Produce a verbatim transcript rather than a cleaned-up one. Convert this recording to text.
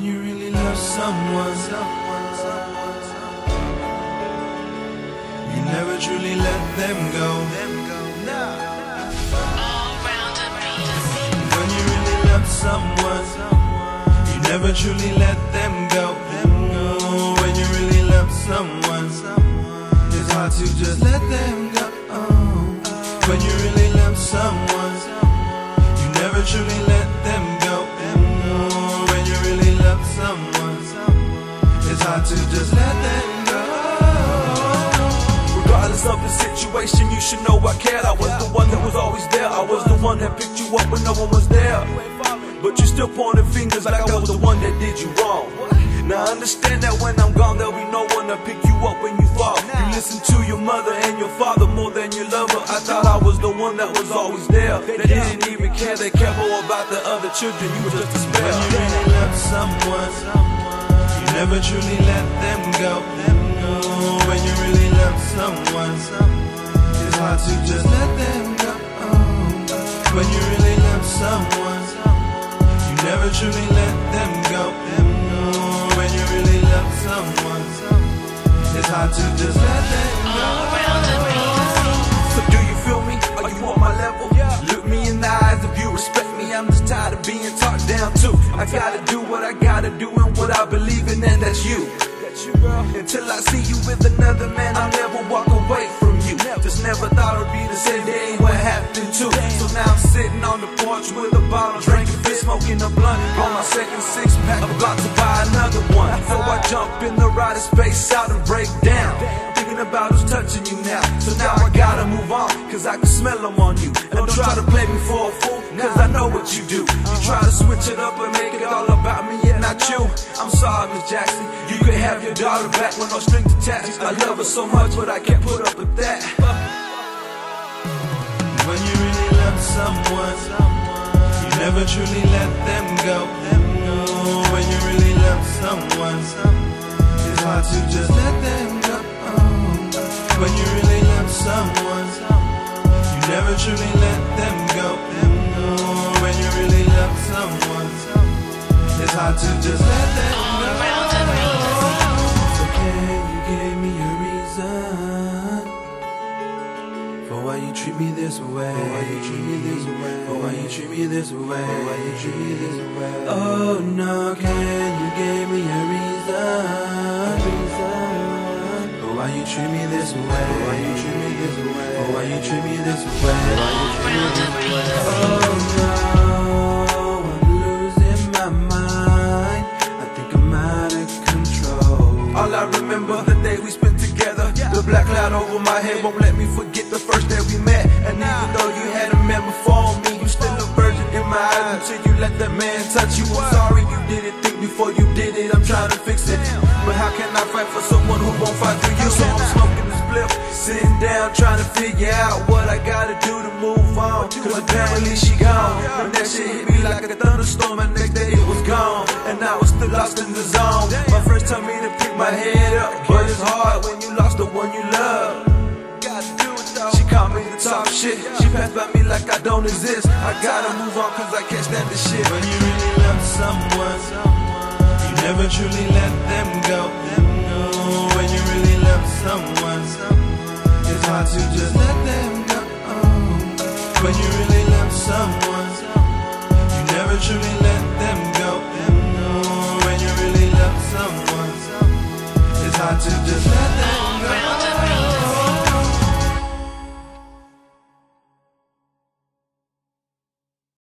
you really love someone, you never truly let them go. When you really love someone, you never truly let them go. When you really love someone, it's hard to just let them go. When you really love someone, you never truly let them go. When you really love someone, it's hard to just let them go. Regardless of the situation, you should know I cared. I was the one that was always there. I was the one that picked you up when no one was there. But you still pointing fingers like I was the one that did you wrong. Now understand that when I'm gone, there'll be no one to pick you up when you fall. You listen to your mother and your father more than your lover. I thought I was the one that was always there. They didn't even care, they cared more about the other children. You were just a spare. When you really love someone, you never truly let them go. When you really love someone, it's hard to just let them go. When you really love someone, you never truly let them go. When you really love someone, it's hard to just let them go. So do you feel me? Are you on my level? Look me in the eyes if you respect me. I'm just tired of being talked down to. I gotta do what I gotta do and what I believe in, and that's you. Until I see you with another man, I'll never walk away from you. Just never thought it'd be the same day, what happened to. So now I'm sitting on the porch with a bottle, drinking fish, smoking a blunt. On my second six pack, about to buy another one. So I jump in the rider space out and break down, thinking about who's touching you now. So now I gotta move on, cause I can smell them on you. And don't try to play me for a fool, cause I know what you do. You try to switch it up and make it all about me and not you. I'm sorry, Miss Jackson, you could have your daughter back with no strings attached. I love her so much, but I can't put up with that. When you really love someone, you never truly let them go. When you really love someone, it's hard to just let them go. When you really love someone, you never truly let them go. When you really love someone, it's hard to just let them go. So can you give me a reason for why you treat me this way? Why you treat me this way? For why you treat me this way? Why you treat me this way? Oh no, can you give me a reason? For why you treat me this way? Why you treat me this way? For why you treat me this way? Why you treat me this way? Oh no, I'm losing my mind. I think I'm out of control. All I remember the day we spent together. The black cloud over my head won't let me forget the first day we met. And even though you had a man before me, you still a virgin in my eyes until you let that man touch you. I'm sorry you didn't think before you did it. I'm trying to fix it, but how can I fight for someone who won't fight for you? So I'm smoking this blip, sitting down trying to figure out what I gotta do to move on. Cause apparently she gone, and that shit hit me like a thunderstorm. And next day it was gone, and I was still lost in the zone. My friends tell me to pick my head up, but it's hard when you lost the one you love. She called me to talk shit, she passed by me like I don't exist. I gotta move on cause I can't stand this shit. When you really love someone, you never truly let them go. When you really love someone, it's hard to just let them go. When you really love someone, you never truly let them go. When you really love someone, it's hard to just